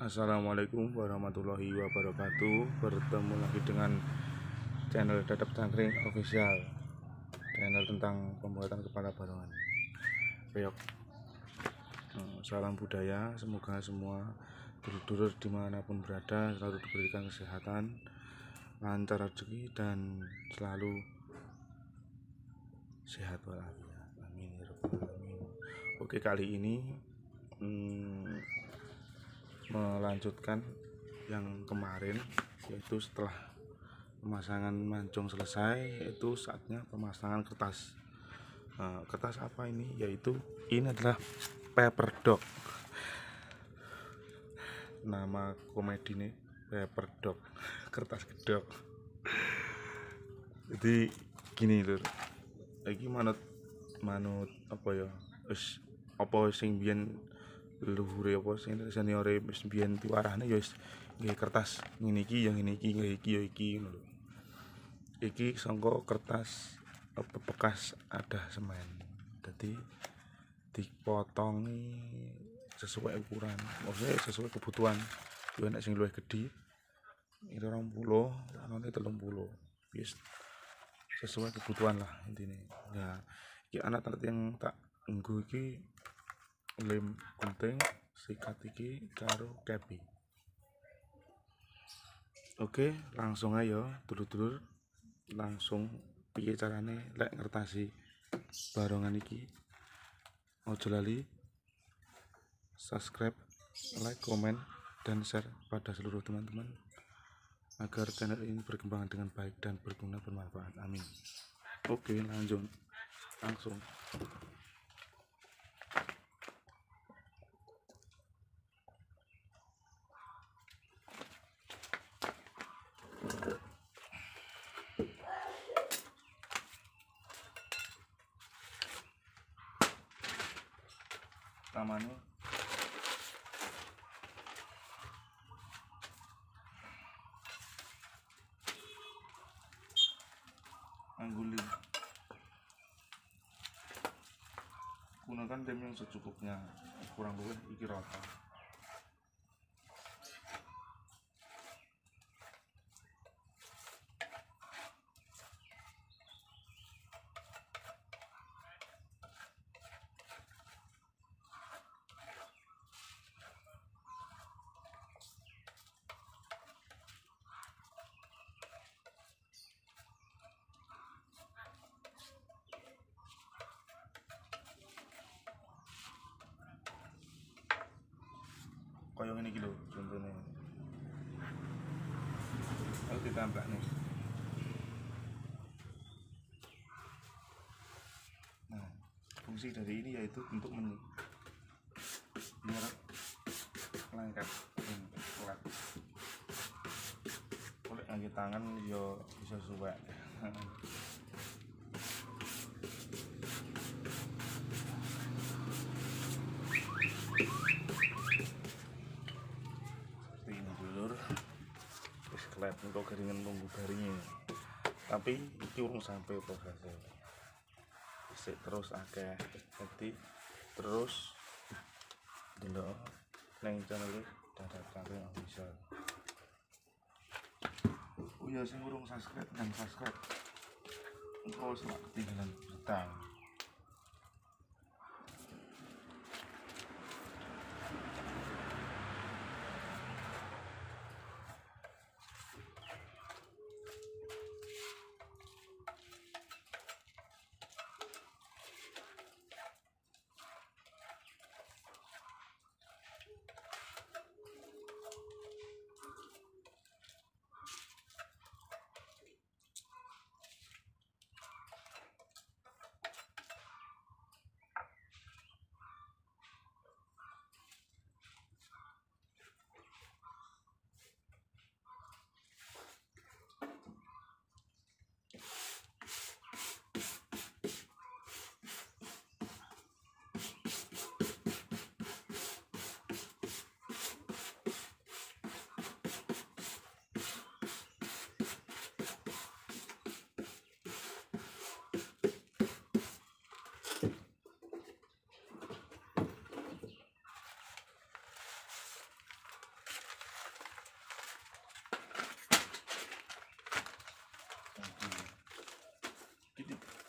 Assalamualaikum warahmatullahi wabarakatuh. Bertemu lagi dengan channel Dadap Cangkring Official, channel tentang pembuatan kepala barongan peyok. Salam budaya, semoga semua dulur-dulur dimanapun berada selalu diberikan kesehatan, lancar rezeki, dan selalu sehat walafiat. Amin ya rabbal alamin. Oke, kali ini melanjutkan yang kemarin, yaitu setelah pemasangan mancung selesai, itu saatnya pemasangan kertas. Kertas apa ini? Yaitu ini adalah paper dog. Nama komedinya paper dog, kertas gedok. Jadi gini lur, iki manut apa ya, wis apa sing biyen leluhure apa sing seniore wis biyen tiwarane ya wis nggih kertas ngene iki ya ngene iki, nggih iki ya iki ngono lho. Iki sangka kertas bekas ada semen. Jadi dipotongi sesuai ukuran, maksudnya sesuai kebutuhan. Yo nek sing luwih gedhi itu 20, anane 30. Wis sesuai kebutuhan lah intine. Nah, iki anak-anak yang tak nggo iki lem gunting, sikat iki karo kepi. Oke, langsung ayo dulur-dulur, langsung piye carane lek ngertasi barongan iki. Ojo lali subscribe, like, komen, dan share pada seluruh teman-teman agar channel ini berkembang dengan baik dan berguna bermanfaat. Amin. Oke, langsung. Pertamanya angguli, gunakan lem yang secukupnya, kurang lebih iki rata. Kayak ngene iki lho contone. Aku ditambah nih. Nah, fungsi dari ini yaitu untuk biar lengket flat. Oleh ngangge tangan yo bisa suwek. Kelihatan untuk garingan nunggu garingnya, tapi iki urung sampai prosesnya. Isik terus akeh, jadi terus delok nang channel Dadap Cangkring Official. Oh ya, sing urung subscribe dan subscribe, engko selak ketinggalan berita.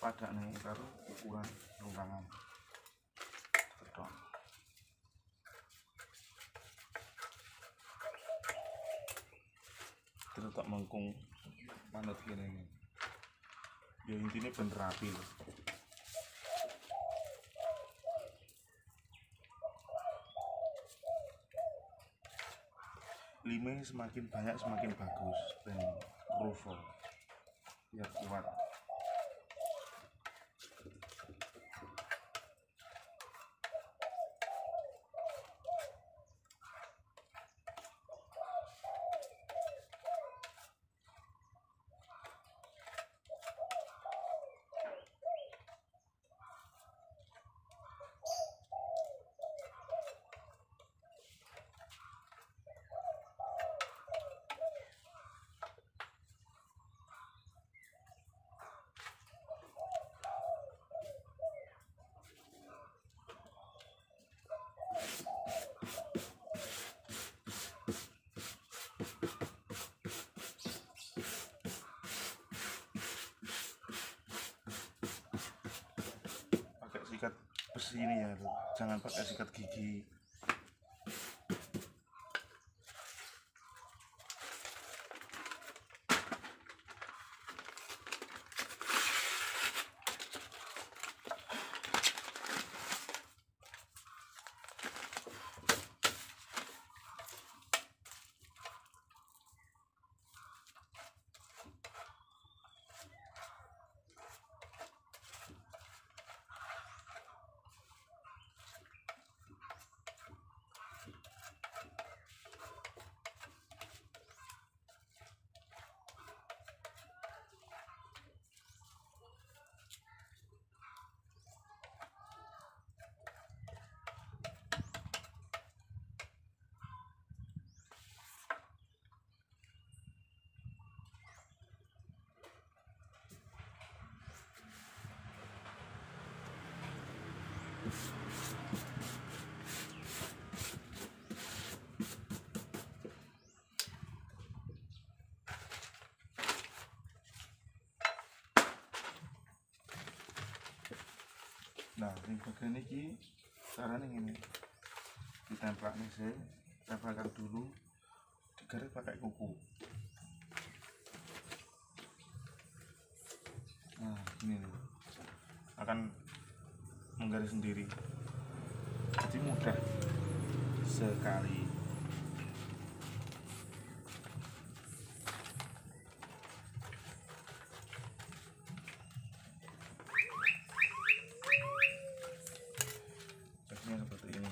padakne karo ukuran rongkangan cetok. Terus tak mengkung manut kene iki. Ya intine ben rapi lho. Lime semakin banyak semakin bagus dan rusuh biar kuat. Sikat besi ini ya, jangan pakai sikat gigi. Nah, ini bagian ini caranya ini ditempelkan sih, tempelkan dulu, digaris pakai kuku. Nah, ini nih akan menggaris sendiri, jadi mudah sekali. Seperti ini.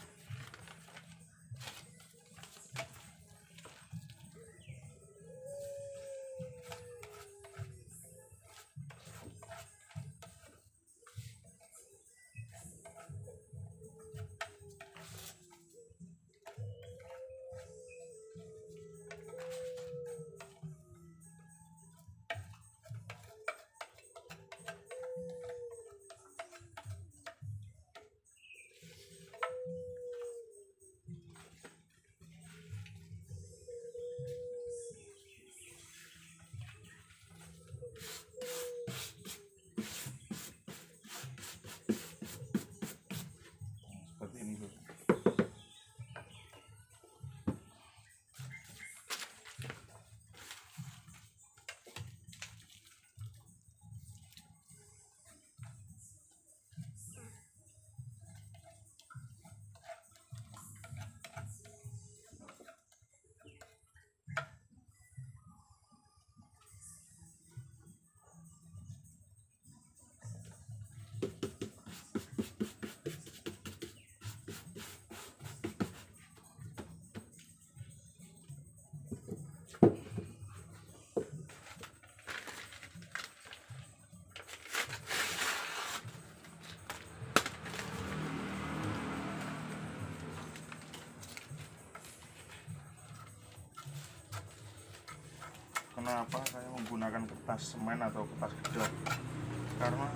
Kenapa saya menggunakan kertas semen atau kertas gedok? Karena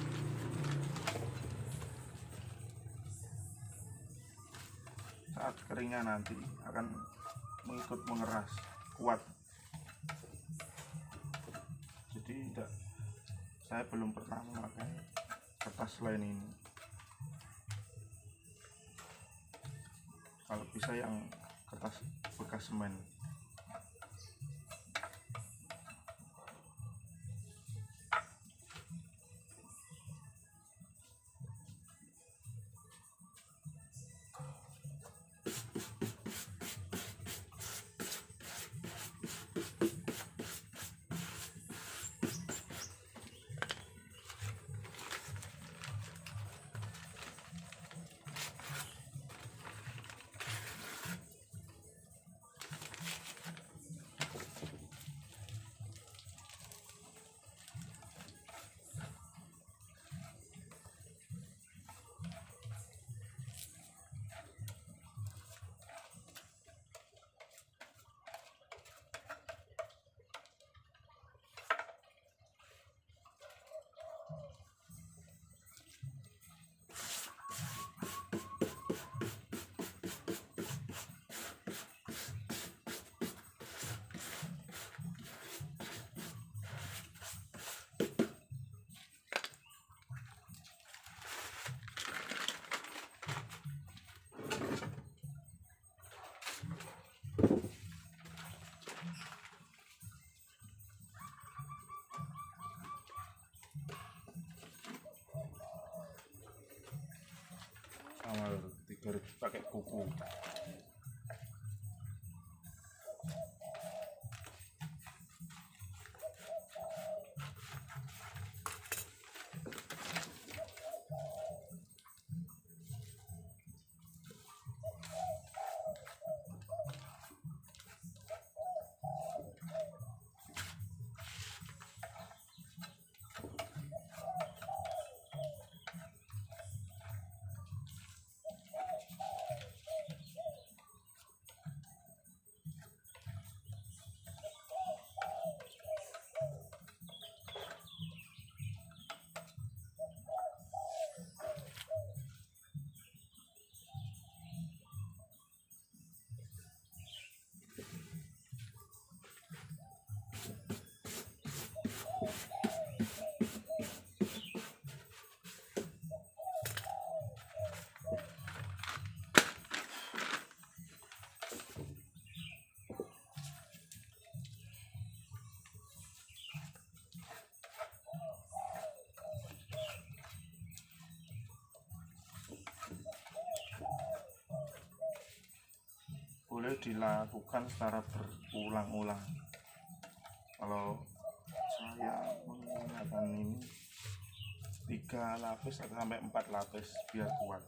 saat keringnya nanti akan mengikut mengeras kuat, jadi tidak Saya belum pernah memakai kertas lain ini. Kalau bisa yang kertas bekas semen. Sama digaruk pakai kuku. Boleh dilakukan secara berulang-ulang. Kalau saya menggunakan ini 3 lapis atau sampai 4 lapis biar kuat.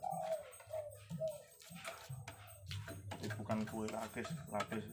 Ini bukan kue lapis.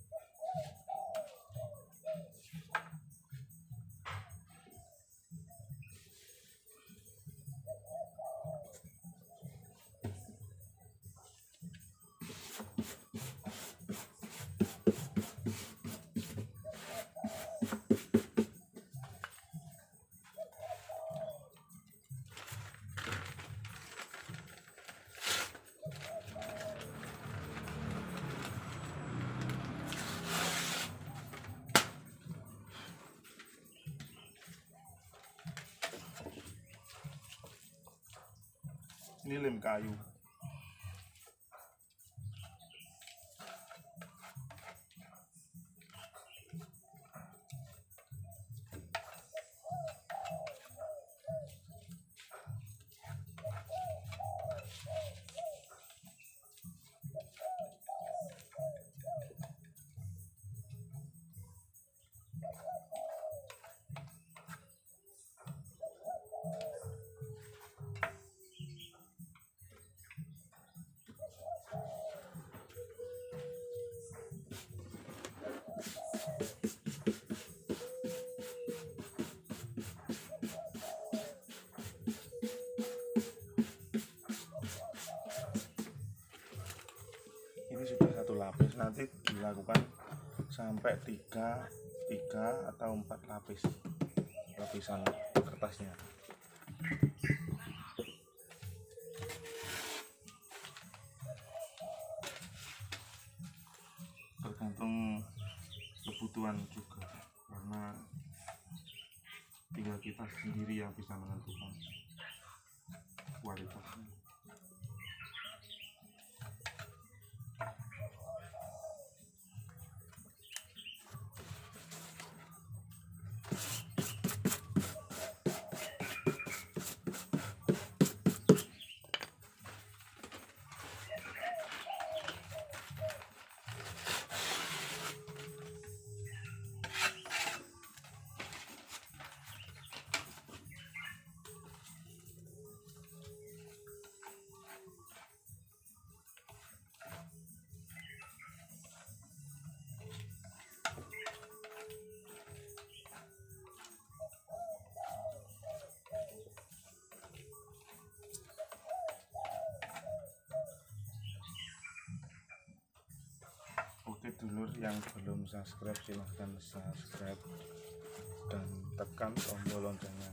Ini lem kayu. Ini sudah 1 lapis, nanti dilakukan sampai 3 atau 4 lapisan kertasnya. Tergantung kebutuhan juga, karena tinggal kita sendiri yang bisa menentukan kualitasnya. Oke dulur yang belum subscribe silahkan subscribe dan tekan tombol loncengnya.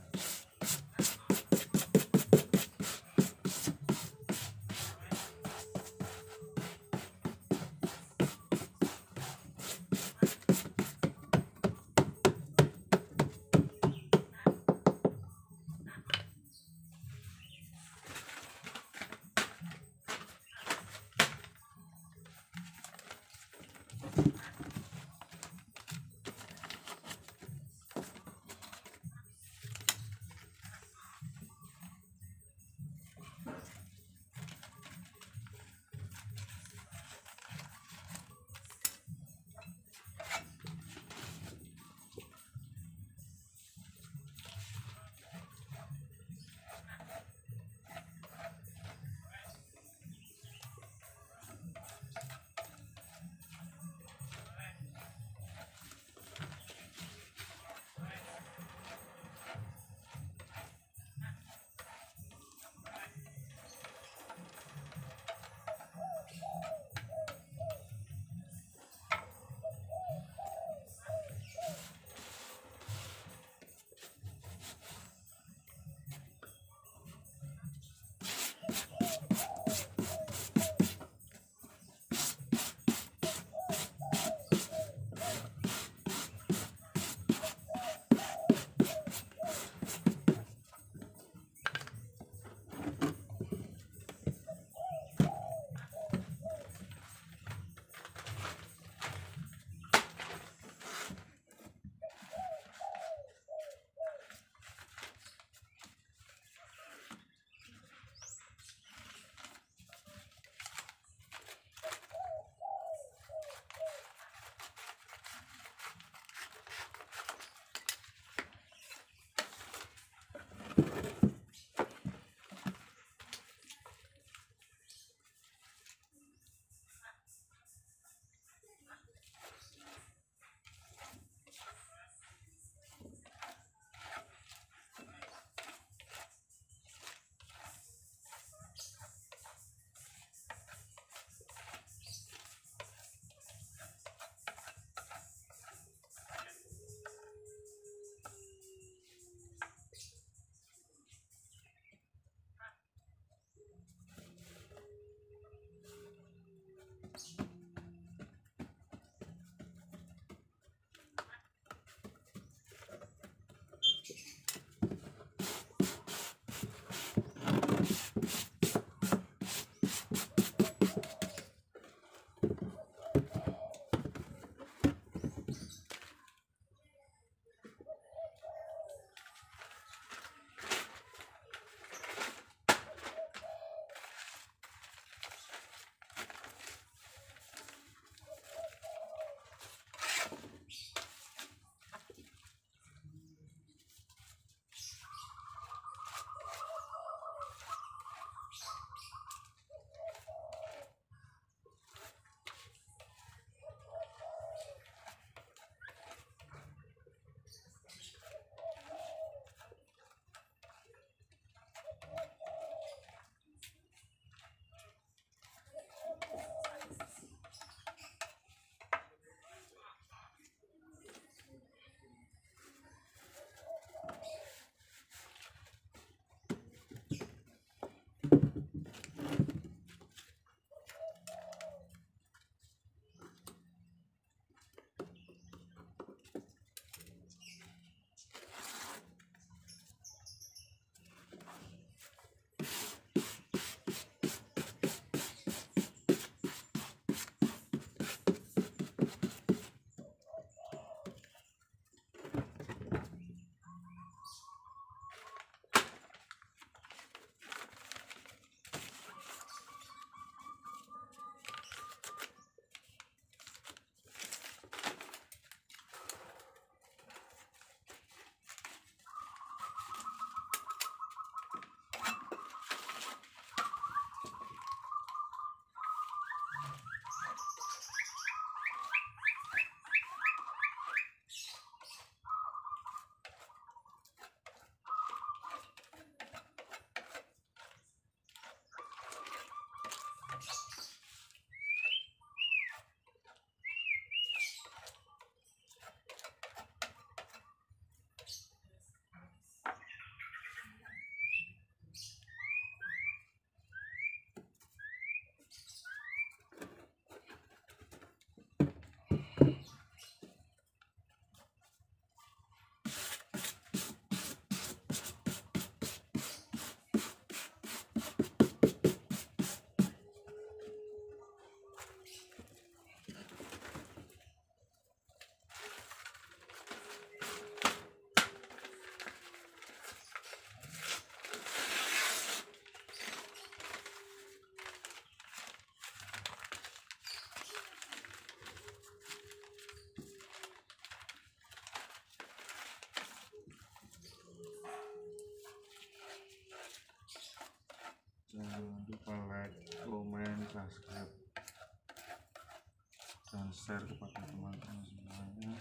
dan share kepada teman-teman semuanya.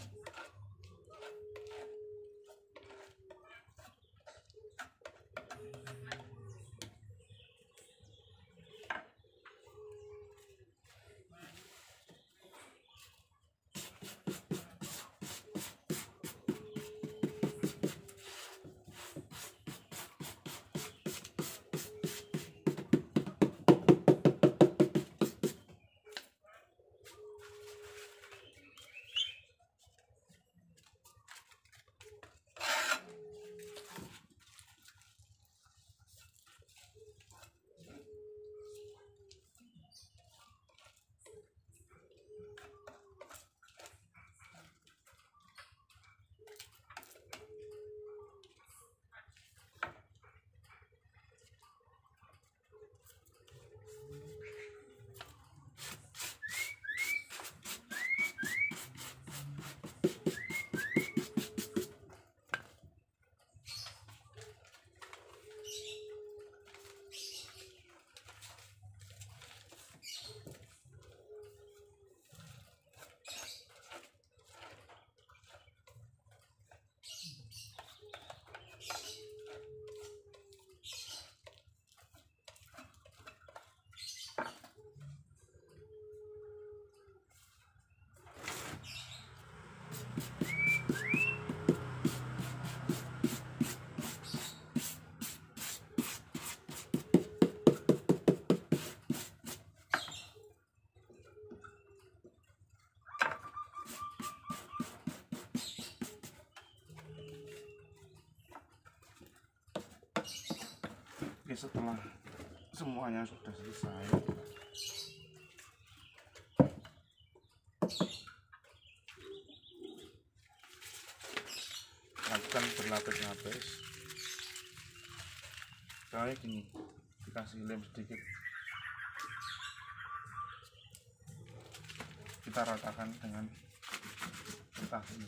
Oke, setelah semuanya sudah selesai, lakukan berlapis-lapis kayak gini, dikasih lem sedikit, kita ratakan dengan kertas ini.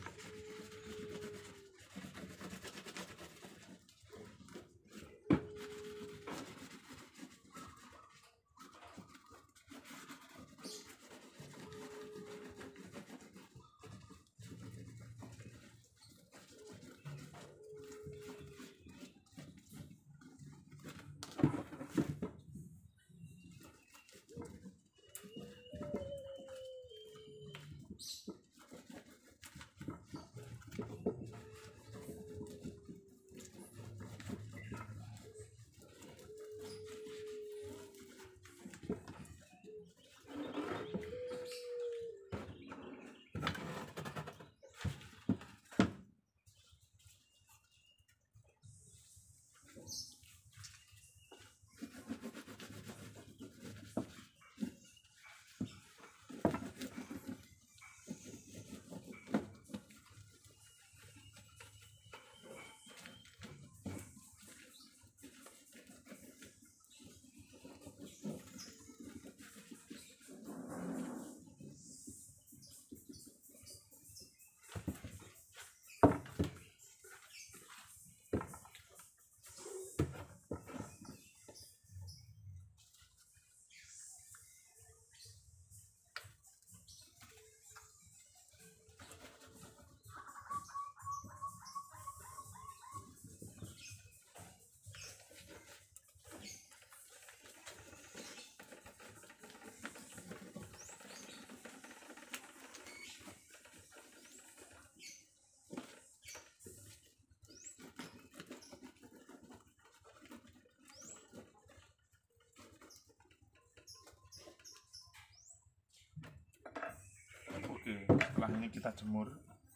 Oke, setelah ini kita jemur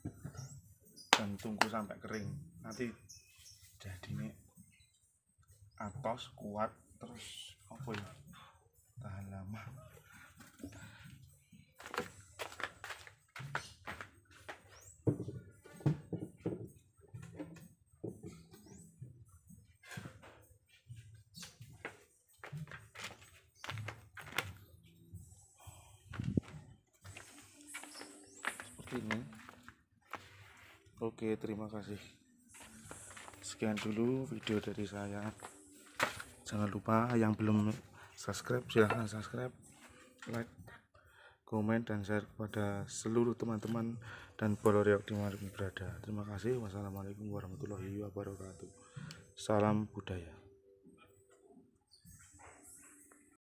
dan tunggu sampai kering. Nanti jadi ini atos kuat, terus apa ya, tahan lama. Ini oke, terima kasih, sekian dulu video dari saya. Jangan lupa yang belum subscribe silahkan subscribe, like, komen dan share kepada seluruh teman-teman dan Boloreok dimanapun berada. Terima kasih. Wassalamualaikum warahmatullahi wabarakatuh. Salam budaya.